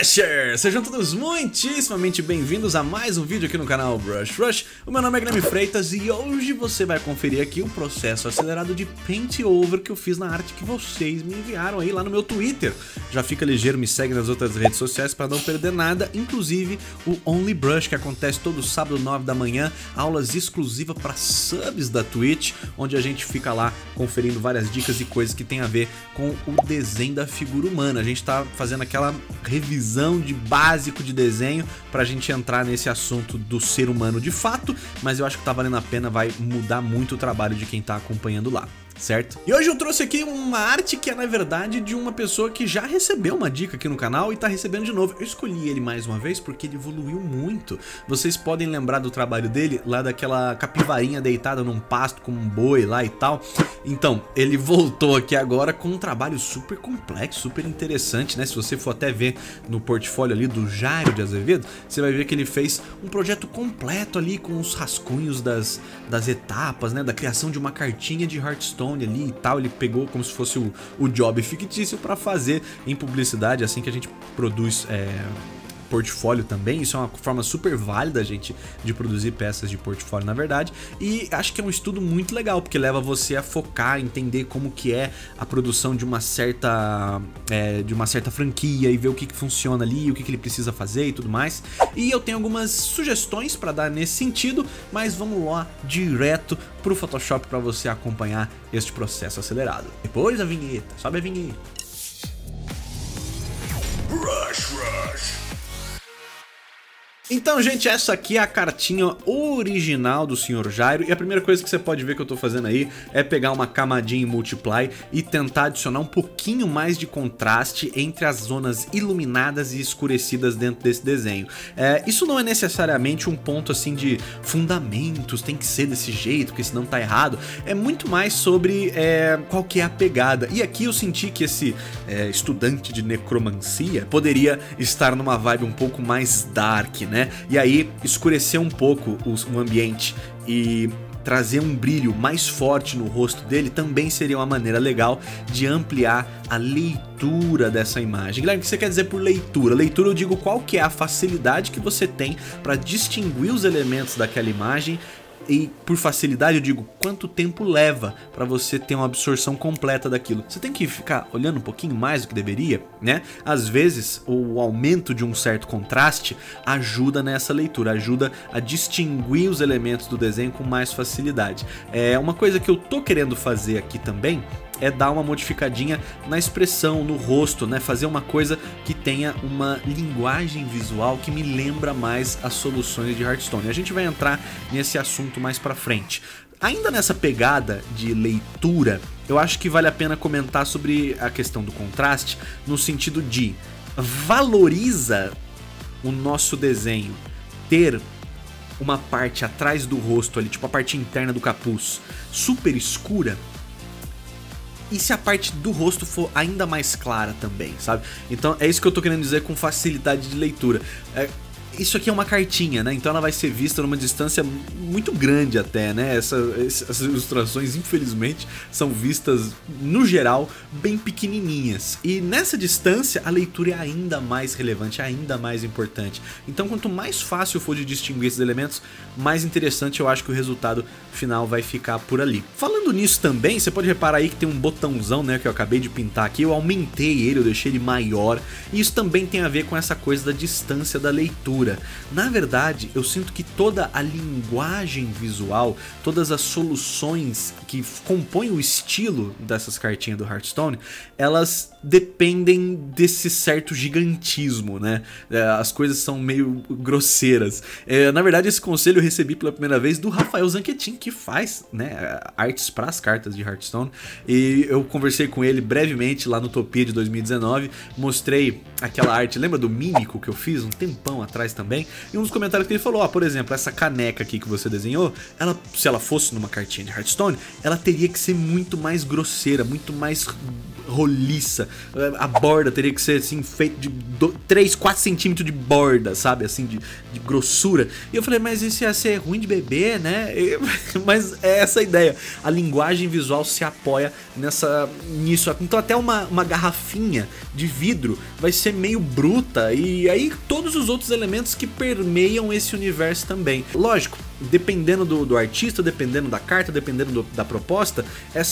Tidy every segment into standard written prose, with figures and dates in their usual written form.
Brushers! Sejam todos muitíssimamente bem-vindos a mais um vídeo aqui no canal Brush Rush. O meu nome é Guilherme Freitas e hoje você vai conferir aqui o processo acelerado de Paint Over que eu fiz na arte que vocês me enviaram aí lá no meu Twitter. Já fica ligeiro, me segue nas outras redes sociais para não perder nada, inclusive o Only Brush, que acontece todo sábado 9 da manhã, aulas exclusivas para subs da Twitch, onde a gente fica lá conferindo várias dicas e coisas que tem a ver com o desenho da figura humana. A gente tá fazendo aquela revisão de básico de desenho pra gente entrar nesse assunto do ser humano de fato, mas eu acho que tá valendo a pena, vai mudar muito o trabalho de quem tá acompanhando lá, certo? E hoje eu trouxe aqui uma arte que é na verdade de uma pessoa que já recebeu uma dica aqui no canal e tá recebendo de novo. Eu escolhi ele mais uma vez porque ele evoluiu muito. Vocês podem lembrar do trabalho dele lá daquela capivarinha deitada num pasto com um boi lá e tal. Então, ele voltou aqui agora com um trabalho super complexo, super interessante, né? Se você for até ver no portfólio ali do Jairo de Azevedo, você vai ver que ele fez um projeto completo ali com os rascunhos das etapas, né? Da criação de uma cartinha de Hearthstone ali e tal. Ele pegou como se fosse o job fictício para fazer em publicidade, assim que a gente produz portfólio também. Isso é uma forma super válida, gente, de produzir peças de portfólio, na verdade, e acho que é um estudo muito legal, porque leva você a focar, entender como que é a produção de uma certa franquia e ver o que funciona ali, o que ele precisa fazer e tudo mais. E eu tenho algumas sugestões para dar nesse sentido, mas vamos lá direto pro Photoshop para você acompanhar este processo acelerado. Depois a vinheta, sobe a vinheta. Brush Rush. Então, gente, essa aqui é a cartinha original do Sr. Jairo, e a primeira coisa que você pode ver que eu tô fazendo aí é pegar uma camadinha em Multiply e tentar adicionar um pouquinho mais de contraste entre as zonas iluminadas e escurecidas dentro desse desenho. Isso não é necessariamente um ponto assim de fundamentos, tem que ser desse jeito, porque senão tá errado. É muito mais sobre qual que é a pegada. E aqui eu senti que esse estudante de necromancia poderia estar numa vibe um pouco mais dark, né? E aí escurecer um pouco o ambiente e trazer um brilho mais forte no rosto dele também seria uma maneira legal de ampliar a leitura dessa imagem. Guilherme, o que você quer dizer por leitura? Leitura eu digo qual que é a facilidade que você tem para distinguir os elementos daquela imagem. E por facilidade eu digo quanto tempo leva para você ter uma absorção completa daquilo. Você tem que ficar olhando um pouquinho mais do que deveria, né? Às vezes o aumento de um certo contraste ajuda nessa leitura, ajuda a distinguir os elementos do desenho com mais facilidade. Uma coisa que eu tô querendo fazer aqui também é dar uma modificadinha na expressão, no rosto, né? Fazer uma coisa que tenha uma linguagem visual que me lembra mais as soluções de Hearthstone. A gente vai entrar nesse assunto mais pra frente. Ainda nessa pegada de leitura, eu acho que vale a pena comentar sobre a questão do contraste, no sentido de valoriza o nosso desenho ter uma parte atrás do rosto ali, tipo a parte interna do capuz, super escura. E se a parte do rosto for ainda mais clara também, sabe? Então é isso que eu tô querendo dizer com facilidade de leitura. Isso aqui é uma cartinha, né? Então ela vai ser vista numa distância muito grande até, né? Essas ilustrações, infelizmente, são vistas, no geral, bem pequenininhas. E nessa distância, a leitura é ainda mais relevante, ainda mais importante. Então quanto mais fácil for de distinguir esses elementos, mais interessante eu acho que o resultado final vai ficar por ali. Falando nisso também, você pode reparar aí que tem um botãozão, né? Que eu acabei de pintar aqui. Eu aumentei ele, eu deixei ele maior. E isso também tem a ver com essa coisa da distância da leitura. Na verdade, eu sinto que toda a linguagem visual, todas as soluções que compõem o estilo dessas cartinhas do Hearthstone, elas dependem desse certo gigantismo, né? As coisas são meio grosseiras. Na verdade, esse conselho eu recebi pela primeira vez do Rafael Zanquetin, que faz, né, artes para as cartas de Hearthstone. E eu conversei com ele brevemente lá no Utopia de 2019, mostrei aquela arte, lembra do Mímico que eu fiz um tempão atrás também? E um dos comentários que ele falou, por exemplo, essa caneca aqui que você desenhou, se ela fosse numa cartinha de Hearthstone, ela teria que ser muito mais grosseira, muito mais roliça, a borda teria que ser assim, feito de 3, 4 centímetros de borda, sabe, assim, de grossura. E eu falei, mas isso ia ser ruim de beber, né? Mas é essa a ideia, a linguagem visual se apoia nisso. Então até uma garrafinha de vidro vai ser meio bruta, e aí todos os outros elementos que permeiam esse universo também. Lógico, dependendo do artista, dependendo da carta, dependendo da proposta,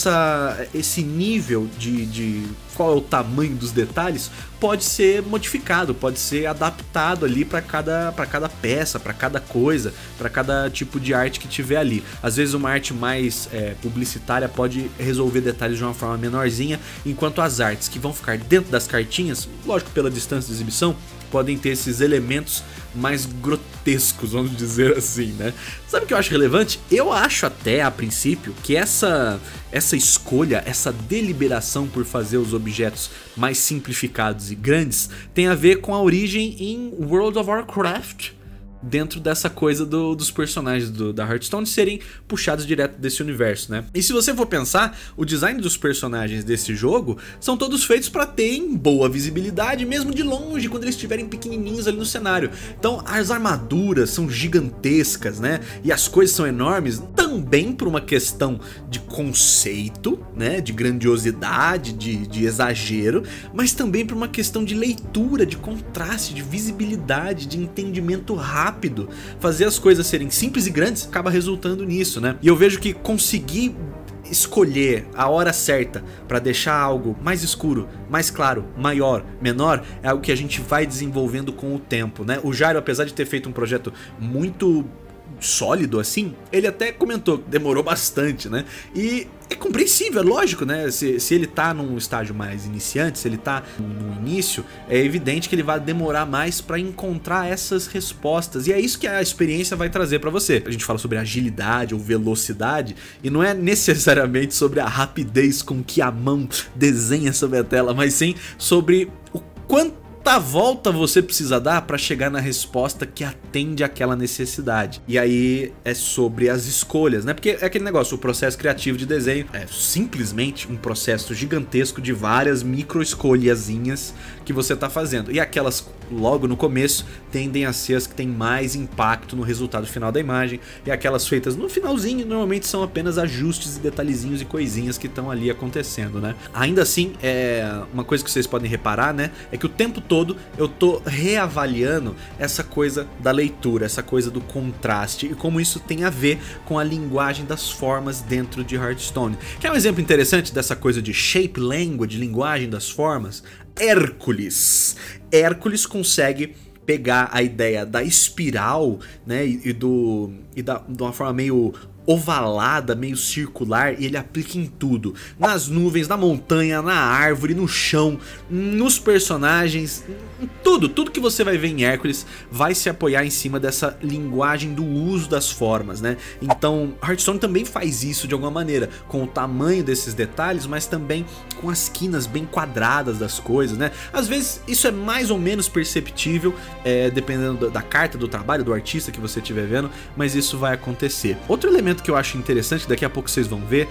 esse nível de qual é o tamanho dos detalhes pode ser modificado, pode ser adaptado ali para cada peça, para cada coisa, para cada tipo de arte que tiver ali. Às vezes uma arte mais publicitária pode resolver detalhes de uma forma menorzinha, enquanto as artes que vão ficar dentro das cartinhas, lógico pela distância de exibição, podem ter esses elementos mais grotescos, vamos dizer assim, né? Sabe o que eu acho relevante? Eu acho até, a princípio, que essa escolha, essa deliberação por fazer os objetos mais simplificados e grandes tem a ver com a origem em World of Warcraft, dentro dessa coisa dos personagens da Hearthstone serem puxados direto desse universo, né? E se você for pensar, o design dos personagens desse jogo são todos feitos para terem boa visibilidade, mesmo de longe, quando eles estiverem pequenininhos ali no cenário. Então as armaduras são gigantescas, né? E as coisas são enormes, também por uma questão de conceito, né? De grandiosidade, de exagero, mas também por uma questão de leitura, de contraste, de visibilidade, de entendimento rápido. Fazer as coisas serem simples e grandes acaba resultando nisso, né? E eu vejo que conseguir escolher a hora certa para deixar algo mais escuro, mais claro, maior, menor, é algo que a gente vai desenvolvendo com o tempo, né? O Jairo, apesar de ter feito um projeto muito sólido assim, ele até comentou que demorou bastante, né? E é compreensível, é lógico, né? Se ele tá num estágio mais iniciante, se ele tá no início, é evidente que ele vai demorar mais para encontrar essas respostas. E é isso que a experiência vai trazer para você. A gente fala sobre agilidade ou velocidade, e não é necessariamente sobre a rapidez com que a mão desenha sobre a tela, mas sim sobre o quanto volta você precisa dar para chegar na resposta que atende àquela necessidade. E aí é sobre as escolhas, né? Porque é aquele negócio, o processo criativo de desenho é simplesmente um processo gigantesco de várias micro escolhazinhas que você tá fazendo. E aquelas logo no começo tendem a ser as que têm mais impacto no resultado final da imagem, e aquelas feitas no finalzinho normalmente são apenas ajustes e detalhezinhos e coisinhas que estão ali acontecendo, né? Ainda assim, uma coisa que vocês podem reparar, né, é que o tempo todo eu tô reavaliando essa coisa da leitura, essa coisa do contraste e como isso tem a ver com a linguagem das formas dentro de Hearthstone. Quer um exemplo interessante dessa coisa de shape language, linguagem das formas? Hércules. Hércules consegue pegar a ideia da espiral, né, de uma forma meio ovalada, meio circular, e ele aplica em tudo, nas nuvens, na montanha, na árvore, no chão, nos personagens, em tudo que você vai ver em Hércules vai se apoiar em cima dessa linguagem do uso das formas, né? Então Hearthstone também faz isso de alguma maneira, com o tamanho desses detalhes, mas também com as quinas bem quadradas das coisas, né? Às vezes isso é mais ou menos perceptível, dependendo da carta, do trabalho, do artista que você estiver vendo, mas isso vai acontecer. Outro elemento que eu acho interessante, daqui a pouco vocês vão ver,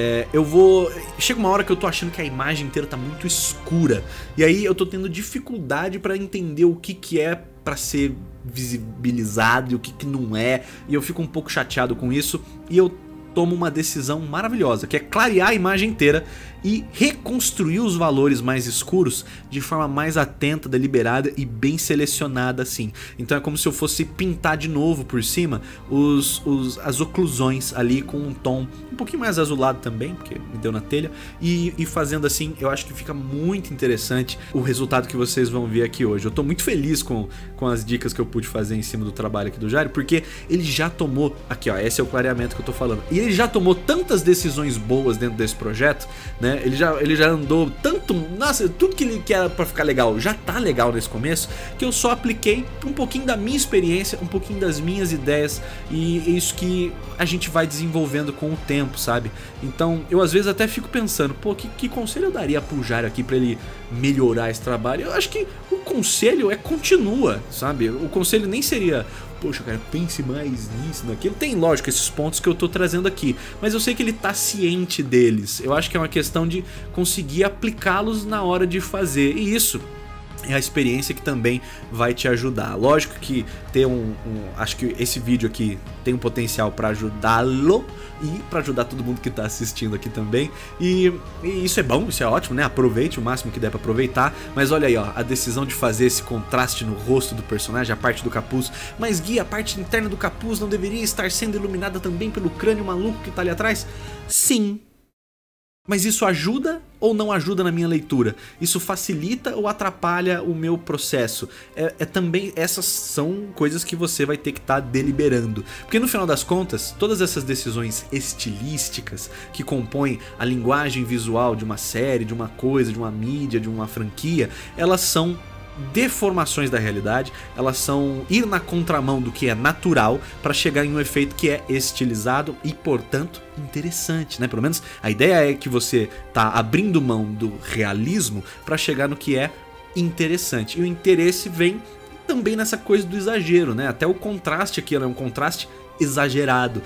chega uma hora que eu tô achando que a imagem inteira tá muito escura, e aí eu tô tendo dificuldade pra entender o que é pra ser visibilizado e o que não é, e eu fico um pouco chateado com isso, e eu tomo uma decisão maravilhosa, que é clarear a imagem inteira e reconstruir os valores mais escuros de forma mais atenta, deliberada e bem selecionada assim. Então é como se eu fosse pintar de novo por cima as oclusões ali com um tom um pouquinho mais azulado também, porque me deu na telha, e fazendo assim, eu acho que fica muito interessante o resultado que vocês vão ver aqui hoje. Eu tô muito feliz com as dicas que eu pude fazer em cima do trabalho aqui do Jairo, porque ele já tomou, aqui ó, esse é o clareamento que eu tô falando, e ele já tomou tantas decisões boas dentro desse projeto, né? Ele já andou tanto, nossa, tudo que ele quer pra ficar legal já tá legal nesse começo, que eu só apliquei um pouquinho da minha experiência, um pouquinho das minhas ideias, e é isso que a gente vai desenvolvendo com o tempo, sabe? Então eu às vezes até fico pensando, pô, que conselho eu daria pro Jairo aqui pra ele melhorar esse trabalho? Eu acho que o conselho continua, sabe? O conselho nem seria poxa, cara, pense mais nisso, naquilo. Tem, lógico, esses pontos que eu tô trazendo aqui, mas eu sei que ele tá ciente deles. Eu acho que é uma questão de conseguir aplicá-los na hora de fazer, e isso é a experiência que também vai te ajudar. Lógico que ter acho que esse vídeo aqui tem um potencial para ajudá-lo e para ajudar todo mundo que tá assistindo aqui também. E isso é bom, isso é ótimo, né? Aproveite o máximo que der para aproveitar. Mas olha aí, ó, a decisão de fazer esse contraste no rosto do personagem, a parte do capuz. Mas Gui, a parte interna do capuz não deveria estar sendo iluminada também pelo crânio maluco que tá ali atrás? Sim. Mas isso ajuda ou não ajuda na minha leitura? Isso facilita ou atrapalha o meu processo? Também, essas são coisas que você vai ter que estar deliberando. Porque no final das contas, todas essas decisões estilísticas que compõem a linguagem visual de uma série, de uma coisa, de uma mídia, de uma franquia, elas são deformações da realidade, elas são ir na contramão do que é natural para chegar em um efeito que é estilizado e, portanto, interessante, né? Pelo menos a ideia é que você tá abrindo mão do realismo para chegar no que é interessante. E o interesse vem também nessa coisa do exagero, né? Até o contraste aqui é um contraste exagerado.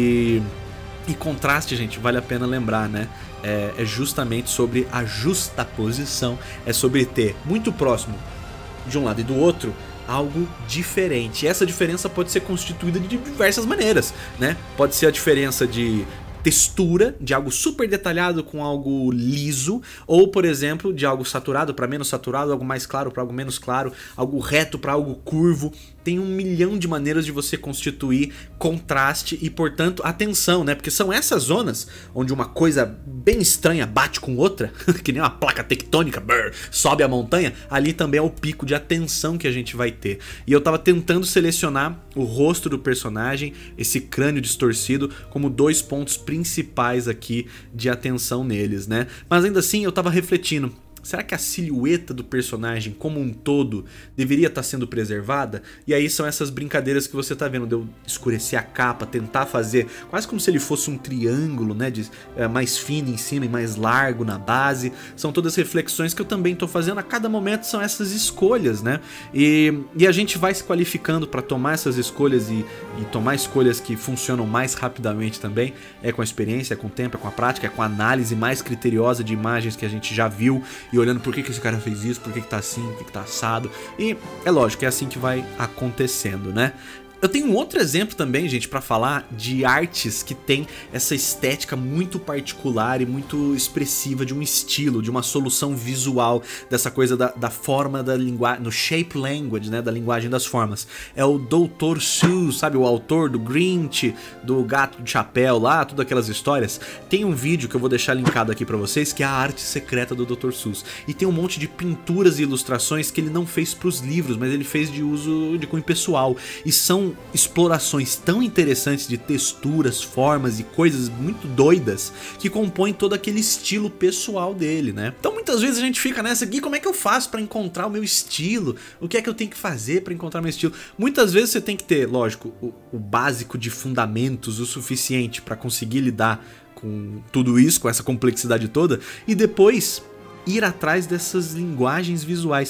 E contraste, gente, vale a pena lembrar, né? É justamente sobre a justaposição, é sobre ter muito próximo de um lado e do outro algo diferente. E essa diferença pode ser constituída de diversas maneiras, né? Pode ser a diferença de textura, de algo super detalhado com algo liso, ou por exemplo, de algo saturado para menos saturado, algo mais claro para algo menos claro, algo reto para algo curvo. Tem 1 milhão de maneiras de você constituir contraste e, portanto, atenção, né? Porque são essas zonas onde uma coisa bem estranha bate com outra, que nem uma placa tectônica, sobe a montanha, ali também é o pico de atenção que a gente vai ter. E eu tava tentando selecionar o rosto do personagem, esse crânio distorcido, como 2 pontos principais aqui de atenção neles, né? Mas ainda assim eu tava refletindo, será que a silhueta do personagem como um todo deveria estar sendo preservada? E aí são essas brincadeiras que você tá vendo, de eu escurecer a capa, tentar fazer quase como se ele fosse um triângulo, né, mais fino em cima e mais largo na base. São todas reflexões que eu também tô fazendo. A cada momento são essas escolhas, né? E a gente vai se qualificando para tomar essas escolhas e tomar escolhas que funcionam mais rapidamente também. É com a experiência, é com o tempo, é com a prática, é com a análise mais criteriosa de imagens que a gente já viu e olhando por que esse cara fez isso, por que tá assim, por que tá assado. E é lógico, é assim que vai acontecendo, né? Eu tenho um outro exemplo também, gente, pra falar de artes que tem essa estética muito particular e muito expressiva de um estilo, de uma solução visual, dessa coisa da forma da linguagem, no shape language, né, da linguagem das formas. É o Dr. Seuss, sabe, o autor do Grinch, do Gato de Chapéu lá, todas aquelas histórias. Tem um vídeo que eu vou deixar linkado aqui pra vocês, que é a arte secreta do Dr. Seuss. E tem um monte de pinturas e ilustrações que ele não fez pros livros, mas ele fez de uso de cunho pessoal. E são explorações tão interessantes de texturas, formas e coisas muito doidas que compõem todo aquele estilo pessoal dele, né? Então muitas vezes a gente fica nessa aqui, como é que eu faço pra encontrar o meu estilo? O que é que eu tenho que fazer pra encontrar o meu estilo? Muitas vezes você tem que ter, lógico, o básico de fundamentos o suficiente pra conseguir lidar com tudo isso, com essa complexidade toda, e depois ir atrás dessas linguagens visuais.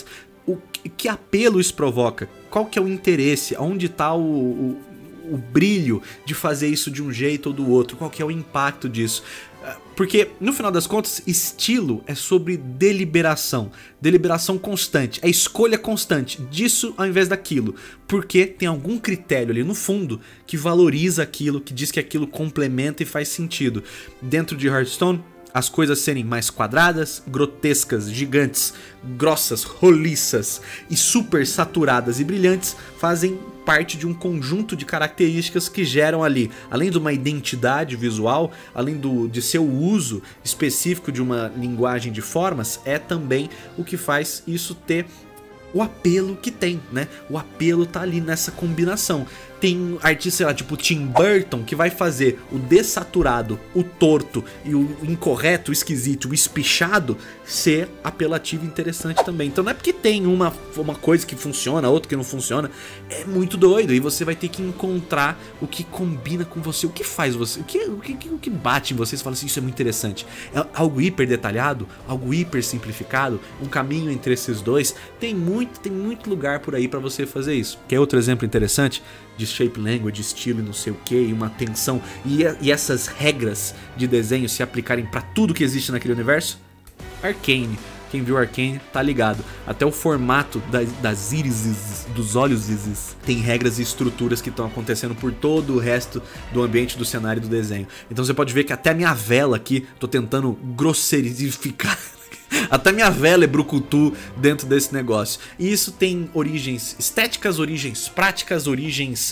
Que apelo isso provoca? Qual que é o interesse? Onde está o brilho de fazer isso de um jeito ou do outro? Qual que é o impacto disso? Porque, no final das contas, estilo é sobre deliberação. Deliberação constante, é escolha constante disso ao invés daquilo. Porque tem algum critério ali no fundo que valoriza aquilo, que diz que aquilo complementa e faz sentido. Dentro de Hearthstone, as coisas serem mais quadradas, grotescas, gigantes, grossas, roliças e super saturadas e brilhantes fazem parte de um conjunto de características que geram ali, além de uma identidade visual, além de seu uso específico de uma linguagem de formas, é também o que faz isso ter o apelo que tem, né? O apelo tá ali nessa combinação. Tem artistas, sei lá, tipo Tim Burton, que vai fazer o dessaturado, o torto e o incorreto, o esquisito, o espichado ser apelativo e interessante também. Então não é porque tem uma coisa que funciona, outra que não funciona. É muito doido. E você vai ter que encontrar o que combina com você, o que faz você, o que bate em você. Você fala assim, isso é muito interessante. É algo hiper detalhado, algo hiper simplificado, um caminho entre esses dois. Tem tem muito lugar por aí pra você fazer isso. Quer outro exemplo interessante de shape language, estilo e não sei o que, e uma tensão e essas regras de desenho se aplicarem pra tudo que existe naquele universo? Arcane. Quem viu Arcane tá ligado. Até o formato das írises, dos olhos tem regras e estruturas que estão acontecendo por todo o resto do ambiente, do cenário e do desenho. Então você pode ver que até a minha vela aqui, tô tentando grosseirificar. Até minha vela é brucutu dentro desse negócio. E isso tem origens estéticas, origens práticas, origens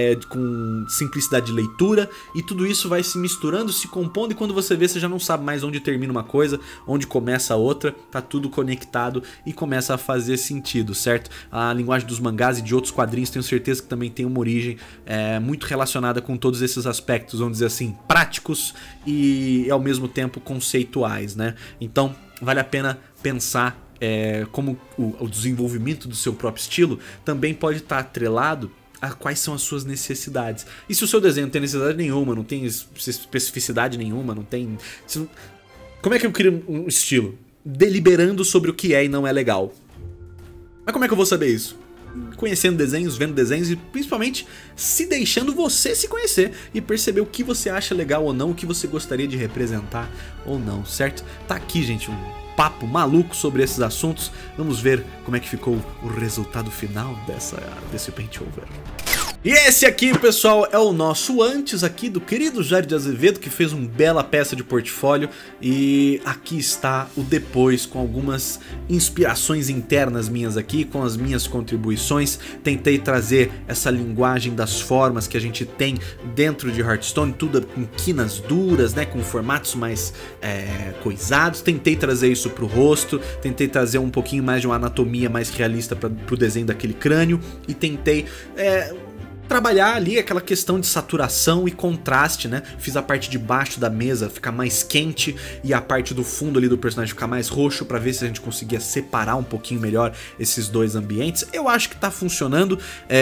com simplicidade de leitura. E tudo isso vai se misturando, se compondo. E quando você vê, você já não sabe mais onde termina uma coisa, onde começa a outra. Tá tudo conectado e começa a fazer sentido, certo? A linguagem dos mangás e de outros quadrinhos, tenho certeza que também tem uma origem muito relacionada com todos esses aspectos, vamos dizer assim, práticos e ao mesmo tempo conceituais, né? Então vale a pena pensar como o desenvolvimento do seu próprio estilo também pode estar atrelado a quais são as suas necessidades. E se o seu desenho não tem necessidade nenhuma, não tem especificidade nenhuma, não tem... Como é que eu crio um estilo? Deliberando sobre o que é e não é legal. Mas como é que eu vou saber isso? Conhecendo desenhos, vendo desenhos e principalmente se deixando você se conhecer e perceber o que você acha legal ou não, o que você gostaria de representar ou não, certo? Tá aqui, gente, um papo maluco sobre esses assuntos. Vamos ver como é que ficou o resultado final desse Paint Over. E esse aqui, pessoal, é o nosso antes aqui do querido Jairo de Azevedo, que fez uma bela peça de portfólio. E aqui está o depois, com algumas inspirações internas minhas aqui, com as minhas contribuições. Tentei trazer essa linguagem das formas que a gente tem dentro de Hearthstone, tudo com quinas duras, né, com formatos mais coisados. Tentei trazer isso pro rosto, tentei trazer um pouquinho mais de uma anatomia mais realista pro desenho daquele crânio. E tentei... trabalhar ali aquela questão de saturação e contraste, né? Fiz a parte de baixo da mesa ficar mais quente e a parte do fundo ali do personagem ficar mais roxo, pra ver se a gente conseguia separar um pouquinho melhor esses dois ambientes. Eu acho que tá funcionando.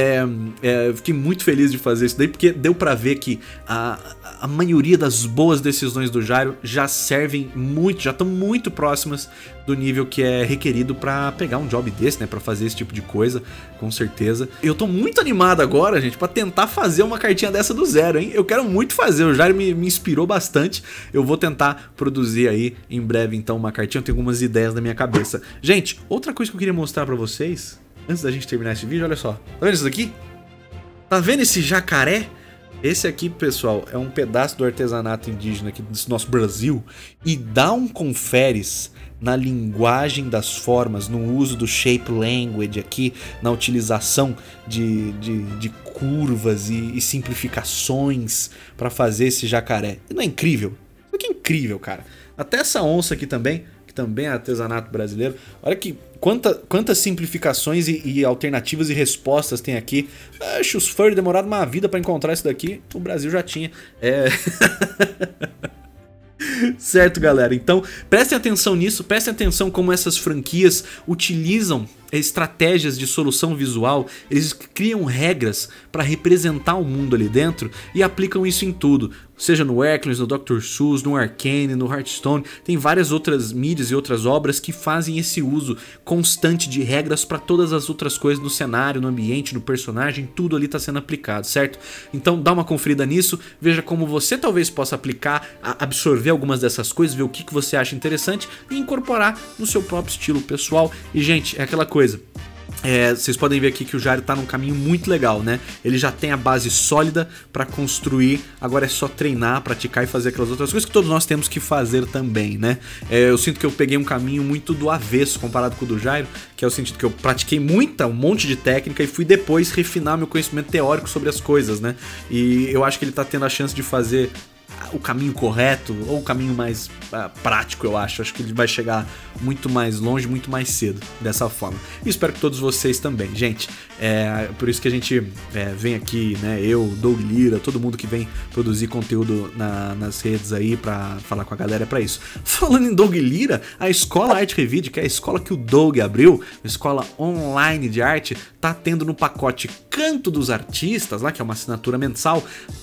Fiquei muito feliz de fazer isso daí, porque deu pra ver que a maioria das boas decisões do Jairo já servem muito, já estão muito próximas do nível que é requerido pra pegar um job desse, né? Pra fazer esse tipo de coisa, com certeza. Eu tô muito animado agora, gente, pra tentar fazer uma cartinha dessa do zero, hein? Eu quero muito fazer, o Jairo me inspirou bastante. Eu vou tentar produzir aí em breve, então, uma cartinha. Eu tenho algumas ideias na minha cabeça. Gente, outra coisa que eu queria mostrar pra vocês, antes da gente terminar esse vídeo, olha só. Tá vendo isso daqui? Tá vendo esse jacaré? Esse aqui, pessoal, é um pedaço do artesanato indígena aqui do nosso Brasil. E dá um conferes na linguagem das formas, no uso do shape language aqui, na utilização de curvas e simplificações para fazer esse jacaré. Não é incrível? Isso aqui é incrível, cara. Até essa onça aqui também, que também é artesanato brasileiro. Olha que quantas simplificações e alternativas e respostas tem aqui. Acho os furry demoraram uma vida para encontrar isso daqui. O Brasil já tinha. Certo, galera? Então, prestem atenção nisso, prestem atenção como essas franquias utilizam estratégias de solução visual. Eles criam regras para representar o mundo ali dentro e aplicam isso em tudo. Seja no Hercules, no Dr. Seuss, no Arcane, no Hearthstone. Tem várias outras mídias e outras obras que fazem esse uso constante de regras para todas as outras coisas no cenário, no ambiente, no personagem. Tudo ali está sendo aplicado, certo? Então dá uma conferida nisso, veja como você talvez possa aplicar, absorver algumas dessas coisas, ver o que você acha interessante e incorporar no seu próprio estilo pessoal. E, gente, é aquela coisa. Vocês podem ver aqui que o Jairo tá num caminho muito legal, né? Ele já tem a base sólida pra construir, agora é só treinar, praticar e fazer aquelas outras coisas que todos nós temos que fazer também, né? Eu sinto que eu peguei um caminho muito do avesso comparado com o do Jairo, que é o sentido que eu pratiquei um monte de técnica e fui depois refinar meu conhecimento teórico sobre as coisas, né? E eu acho que ele tá tendo a chance de fazer o caminho correto, ou o caminho mais prático, eu acho. Acho que ele vai chegar muito mais longe, muito mais cedo, dessa forma. E espero que todos vocês também, gente. Por isso que a gente vem aqui, né, eu, Doug Lira, todo mundo que vem produzir conteúdo nas redes aí pra falar com a galera, é pra isso. Falando em Doug Lira, a Escola Arte Revide, que é a escola que o Doug abriu, a escola online de arte, tá tendo no pacote Canto dos Artistas, lá que é uma assinatura mensal,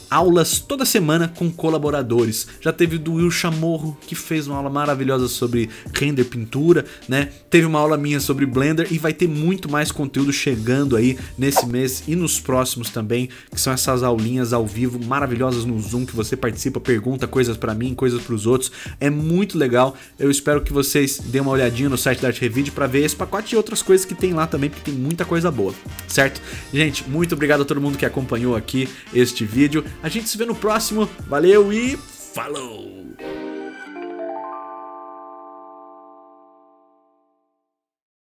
aulas toda semana com colaboradores. Já teve do Will Chamorro, que fez uma aula maravilhosa sobre render, pintura, né? Teve uma aula minha sobre Blender e vai ter muito mais conteúdo chegando aí nesse mês e nos próximos também, que são essas aulinhas ao vivo maravilhosas no Zoom, que você participa, pergunta coisas pra mim, coisas pros outros. É muito legal. Eu espero que vocês dêem uma olhadinha no site da Art Revide pra ver esse pacote e outras coisas que tem lá também, porque tem muita coisa boa, certo? Gente, muito obrigado a todo mundo que acompanhou aqui este vídeo. A gente se vê no próximo. Valeu e falou!